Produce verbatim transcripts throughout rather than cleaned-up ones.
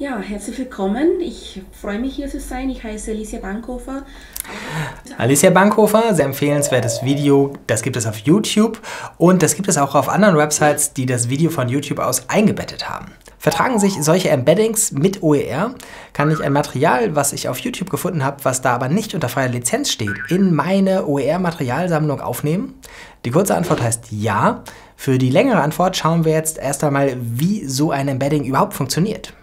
Ja, herzlich willkommen. Ich freue mich, hier zu sein. Ich heiße Alicia Bankhofer. Alicia Bankhofer, sehr empfehlenswertes Video. Das gibt es auf YouTube und das gibt es auch auf anderen Websites, die das Video von YouTube aus eingebettet haben. Vertragen sich solche Embeddings mit O E R, kann ich ein Material, was ich auf YouTube gefunden habe, was da aber nicht unter freier Lizenz steht, in meine O E R-Materialsammlung aufnehmen? Die kurze Antwort heißt ja. Für die längere Antwort schauen wir jetzt erst einmal, wie so ein Embedding überhaupt funktioniert.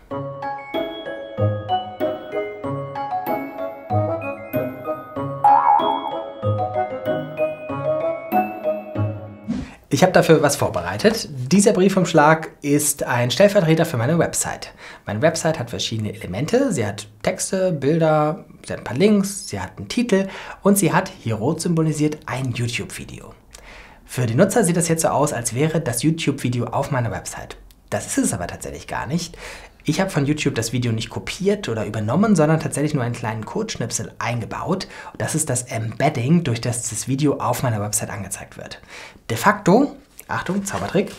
Ich habe dafür was vorbereitet. Dieser Briefumschlag ist ein Stellvertreter für meine Website. Meine Website hat verschiedene Elemente. Sie hat Texte, Bilder, sie hat ein paar Links, sie hat einen Titel und sie hat, hier rot symbolisiert, ein YouTube-Video. Für die Nutzer sieht das jetzt so aus, als wäre das YouTube-Video auf meiner Website. Das ist es aber tatsächlich gar nicht. Ich habe von YouTube das Video nicht kopiert oder übernommen, sondern tatsächlich nur einen kleinen Codeschnipsel eingebaut. Das ist das Embedding, durch das das Video auf meiner Website angezeigt wird. De facto, Achtung, Zaubertrick,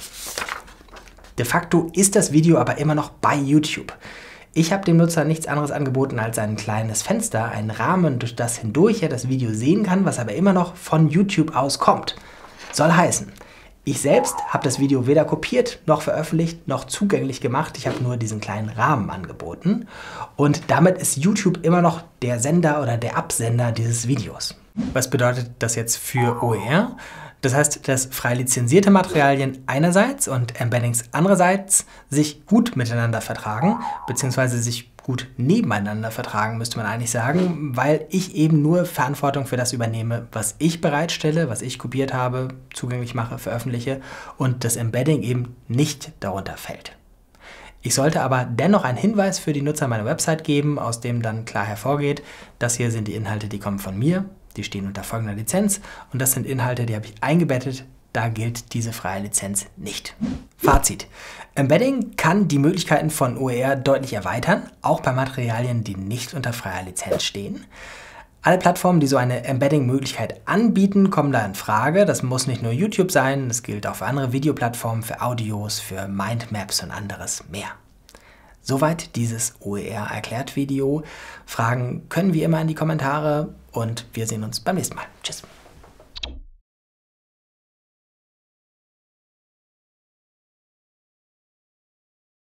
de facto ist das Video aber immer noch bei YouTube. Ich habe dem Nutzer nichts anderes angeboten als ein kleines Fenster, einen Rahmen, durch das hindurch er das Video sehen kann, was aber immer noch von YouTube aus kommt. Soll heißen, ich selbst habe das Video weder kopiert, noch veröffentlicht, noch zugänglich gemacht. Ich habe nur diesen kleinen Rahmen angeboten. Und damit ist YouTube immer noch der Sender oder der Absender dieses Videos. Was bedeutet das jetzt für O E R? Das heißt, dass frei lizenzierte Materialien einerseits und Embeddings andererseits sich gut miteinander vertragen, beziehungsweise sich gut nebeneinander vertragen, müsste man eigentlich sagen, weil ich eben nur Verantwortung für das übernehme, was ich bereitstelle, was ich kopiert habe, zugänglich mache, veröffentliche und das Embedding eben nicht darunter fällt. Ich sollte aber dennoch einen Hinweis für die Nutzer meiner Website geben, aus dem dann klar hervorgeht, das hier sind die Inhalte, die kommen von mir, die stehen unter folgender Lizenz und das sind Inhalte, die habe ich eingebettet, da gilt diese freie Lizenz nicht. Fazit. Embedding kann die Möglichkeiten von O E R deutlich erweitern, auch bei Materialien, die nicht unter freier Lizenz stehen. Alle Plattformen, die so eine Embedding-Möglichkeit anbieten, kommen da in Frage. Das muss nicht nur YouTube sein, das gilt auch für andere Videoplattformen, für Audios, für Mindmaps und anderes mehr. Soweit dieses O E R-Erklärt-Video. Fragen können wie immer in die Kommentare und wir sehen uns beim nächsten Mal. Tschüss.